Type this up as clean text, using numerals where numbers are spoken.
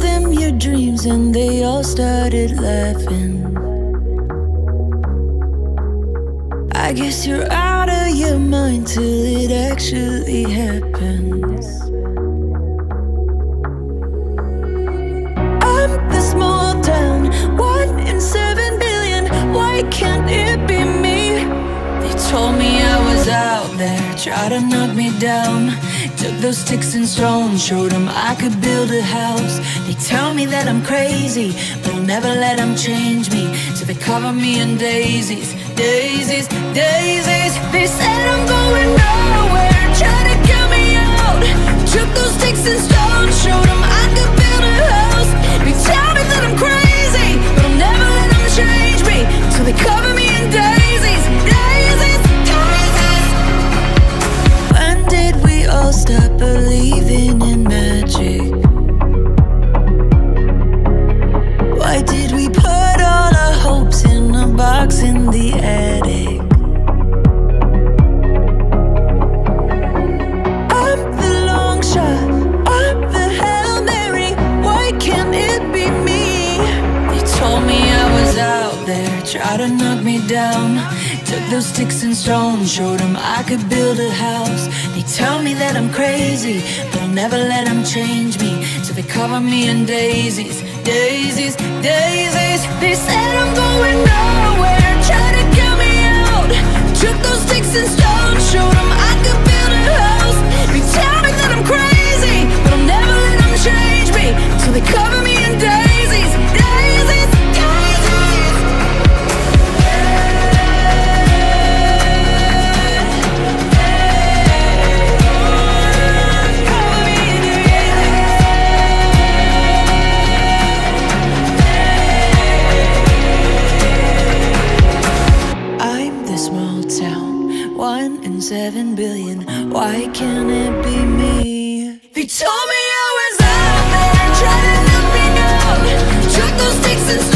them your dreams and they all started laughing. I guess you're out of your mind till it actually happens. I'm the small town, 1 in 7 billion. Why can't it be me? They told me I was out there, tried to knock me down. Took those sticks and stones, showed them I could build a house. They tell me that I'm crazy, but I'll never let them change me. So they cover me in daisies, daisies, daisies. They said I'm going nowhere, trying to get me out. Took those sticks and stones, showed them I could build a house. They tell me that I'm crazy, but I'll never let them change me. So they cover me in daisies, daisies, daisies. When did we all stop believing in magic? Why did we put all our hopes in a box in the attic? I'm the long shot, I'm the Hail Mary. Why can't it be me? They told me I was out there, tried to knock me down. Took those sticks and stones, showed them I could build a house. They tell me that I'm crazy, but I'll never let them change me. So they cover me in daisies, daisies, daisies. They said I'm going nowhere, try to get me out. Took those sticks and stones, showed them I could build a house. They tell me that I'm crazy, but I'll never let them change me. So they cover me in daisies, daisies, daisies. Small town, 1 in 7 billion. Why can't it be me? They told me I was out there, trying to knock me down. Took those sticks and